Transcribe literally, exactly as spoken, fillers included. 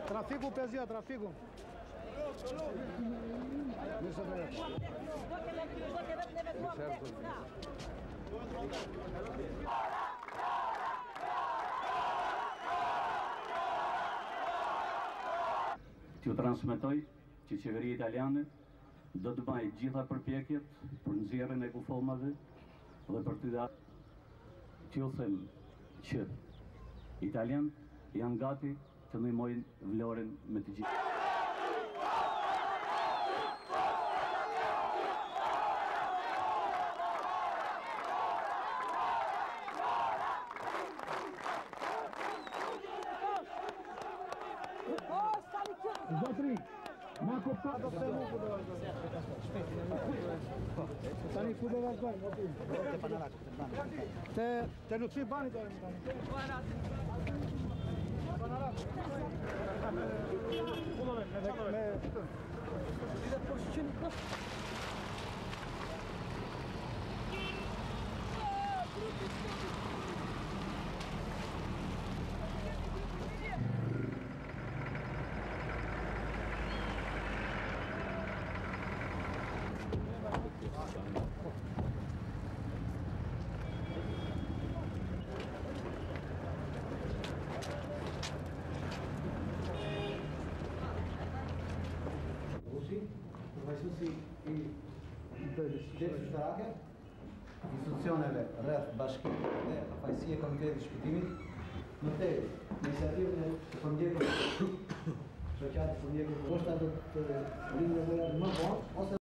Trafiku pezia, trafiku. T'ju transmetoj që qeveria italiane do të bëjë gjitha përpjekjet për nxjerrjen e kufomave dhe për të dhënë t'ju them që italianë janë gati të ndihmojnë Vlorën me të gjithë. Zotri, ma kuptat do të nuk do të tani ku do vazhdojmë aty? Te Panarak, te Bani. Te te Luçi Bani do të tani. Panarak. Me me me pozicionin kus. Përfaqësuesi i Drejtësisë Shtetërore, institucioneve rreth bashkimit dhe përfaqësia e Komitetit të Shpëtimit, në të iniciativën e përmbledhjes së shoqatit përmbledhjes, ndoshta do të rinë më vonë ose